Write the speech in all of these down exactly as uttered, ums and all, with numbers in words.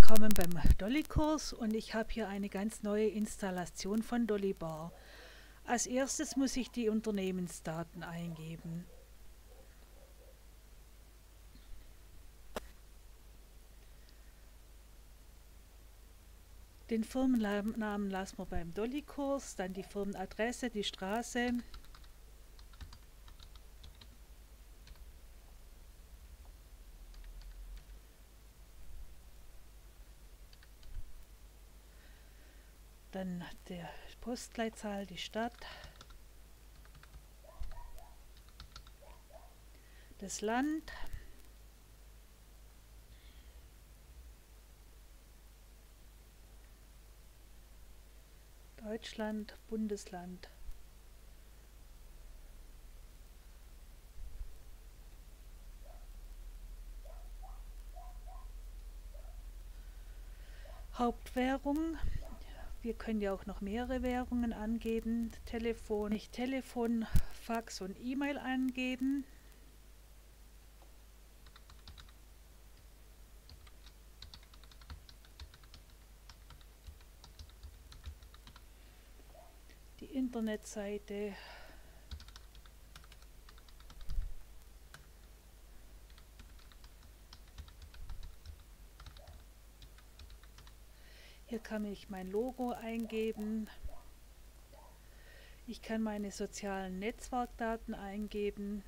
willkommen beim Dolly-Kurs und ich habe hier eine ganz neue Installation von Dollybar. Als erstes muss ich die Unternehmensdaten eingeben. Den Firmennamen lassen wir beim Dolly-Kurs, dann die Firmenadresse, die Straße. Dann die Postleitzahl, die Stadt, das Land, Deutschland, Bundesland, Hauptwährung. Wir können ja auch noch mehrere Währungen angeben. Telefon, nicht Telefon, Fax und E-Mail angeben. Die Internetseite. Hier kann ich mein Logo eingeben. Ich kann meine sozialen Netzwerkdaten eingeben.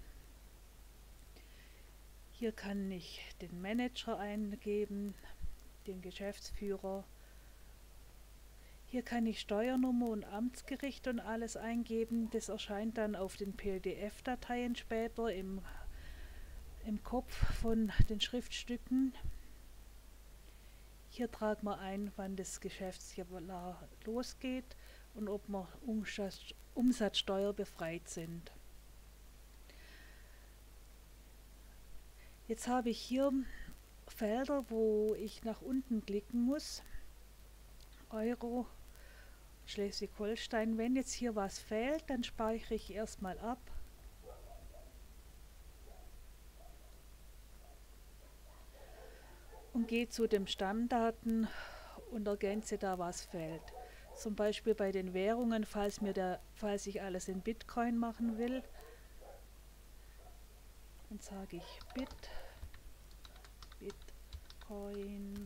Hier kann ich den Manager eingeben, den Geschäftsführer. Hier kann ich Steuernummer und Amtsgericht und alles eingeben. Das erscheint dann auf den P D F-Dateien später im, im Kopf von den Schriftstücken. Hier tragen wir ein, wann das Geschäftsjahr losgeht und ob wir umsatzsteuerbefreit sind. Jetzt habe ich hier Felder, wo ich nach unten klicken muss. Euro, Schleswig-Holstein. Wenn jetzt hier was fehlt, dann speichere ich erstmal ab. Und gehe zu den Stammdaten und ergänze da, was fehlt. Zum Beispiel bei den Währungen, falls, mir der, falls ich alles in Bitcoin machen will. Dann sage ich Bit, Bitcoin.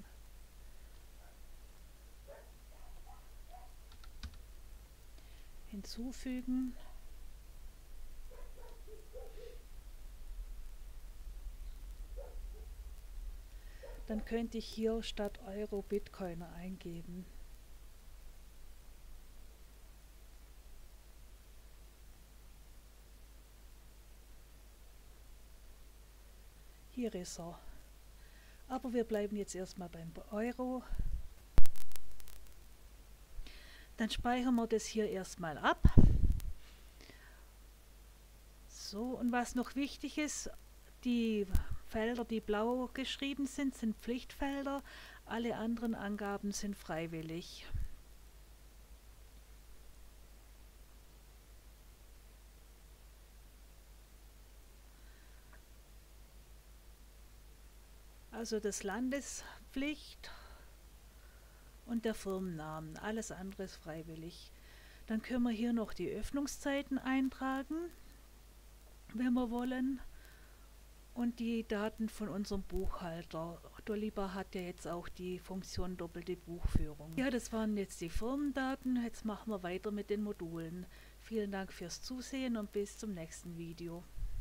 Hinzufügen. Dann könnte ich hier statt Euro Bitcoiner eingeben. Hier ist er. Aber wir bleiben jetzt erstmal beim Euro. Dann speichern wir das hier erstmal ab. So, und was noch wichtig ist, die Felder, die blau geschrieben sind, sind Pflichtfelder. Alle anderen Angaben sind freiwillig. Also das Landespflicht und der Firmennamen. Alles andere ist freiwillig. Dann können wir hier noch die Öffnungszeiten eintragen, wenn wir wollen. Und die Daten von unserem Buchhalter. Dollybar hat ja jetzt auch die Funktion doppelte Buchführung. Ja, das waren jetzt die Firmendaten. Jetzt machen wir weiter mit den Modulen. Vielen Dank fürs Zusehen und bis zum nächsten Video.